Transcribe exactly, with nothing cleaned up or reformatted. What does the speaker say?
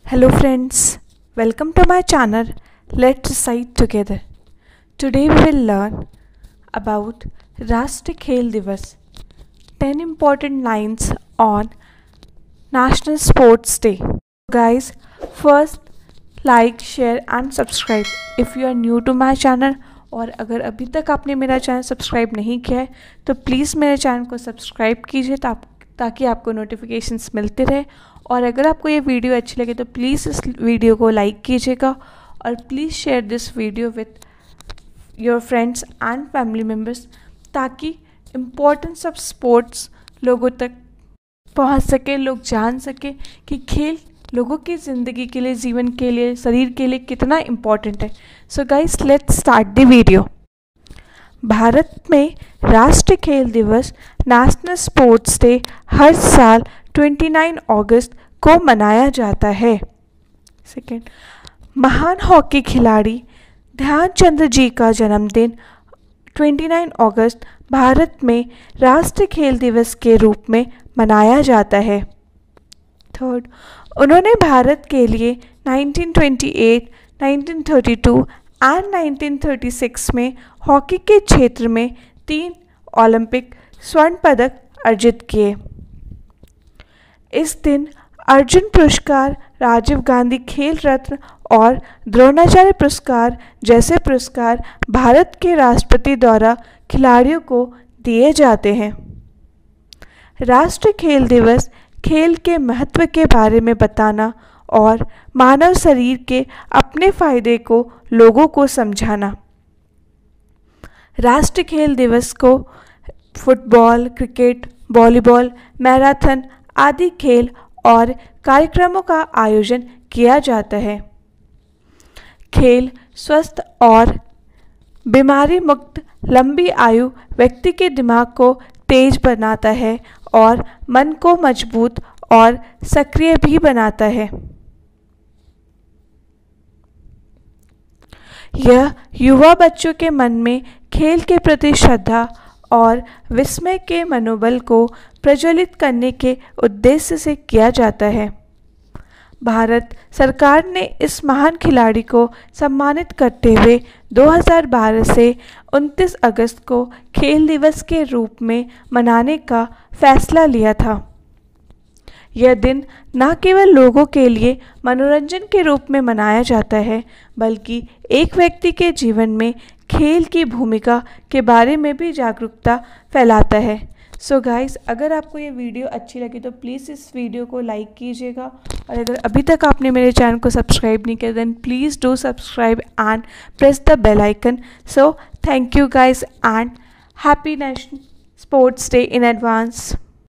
Hello friends, welcome to my channel. Let's recite together. Today we will learn about Rashtriya Khel Divas. ten important lines on National Sports Day. Guys, first like, share and subscribe if you are new to my channel. और अगर अभी तक आपने मेरा channel subscribe नहीं किया है तो प्लीज़ मेरे चैनल को सब्सक्राइब कीजिए ताकि आपको नोटिफिकेशंस मिलते रहे। और अगर आपको ये वीडियो अच्छी लगे तो प्लीज़ इस वीडियो को लाइक कीजिएगा और please share this video with your friends and family members ताकि इम्पोर्टेंस ऑफ स्पोर्ट्स लोगों तक पहुंच सके, लोग जान सके कि खेल लोगों की ज़िंदगी के लिए, जीवन के लिए, शरीर के लिए कितना इम्पोर्टेंट है। So guys, let's start the video. Bharat में राष्ट्रीय खेल दिवस नेशनल स्पोर्ट्स डे हर साल उनतीस अगस्त को मनाया जाता है। सेकेंड, महान हॉकी खिलाड़ी ध्यानचंद जी का जन्मदिन उनतीस अगस्त भारत में राष्ट्रीय खेल दिवस के रूप में मनाया जाता है। थर्ड, उन्होंने भारत के लिए उन्नीस सौ अट्ठाईस, उन्नीस सौ बत्तीस एंड उन्नीस सौ छत्तीस में हॉकी के क्षेत्र में तीन ओलंपिक स्वर्ण पदक अर्जित किए। इस दिन अर्जुन पुरस्कार, राजीव गांधी खेल रत्न और द्रोणाचार्य पुरस्कार जैसे पुरस्कार भारत के राष्ट्रपति द्वारा खिलाड़ियों को दिए जाते हैं। राष्ट्रीय खेल दिवस खेल के महत्व के बारे में बताना और मानव शरीर के अपने फायदे को लोगों को समझाना। राष्ट्रीय खेल दिवस को फुटबॉल, क्रिकेट, वॉलीबॉल, मैराथन आदि खेल और कार्यक्रमों का आयोजन किया जाता है। खेल स्वस्थ और बीमारी मुक्त लंबी आयु व्यक्ति के दिमाग को तेज बनाता है और मन को मजबूत और सक्रिय भी बनाता है। यह युवा बच्चों के मन में खेल के प्रति श्रद्धा और विस्मय के मनोबल को प्रज्वलित करने के उद्देश्य से किया जाता है। भारत सरकार ने इस महान खिलाड़ी को सम्मानित करते हुए दो हज़ार बारह से उनतीस अगस्त को खेल दिवस के रूप में मनाने का फैसला लिया था। यह दिन न केवल लोगों के लिए मनोरंजन के रूप में मनाया जाता है बल्कि एक व्यक्ति के जीवन में खेल की भूमिका के बारे में भी जागरूकता फैलाता है। सो so गाइस, अगर आपको ये वीडियो अच्छी लगी तो प्लीज़ इस वीडियो को लाइक कीजिएगा और अगर अभी तक आपने मेरे चैनल को सब्सक्राइब नहीं किया then please do subscribe and press the bell icon. So thank you guys and happy national sports day in advance.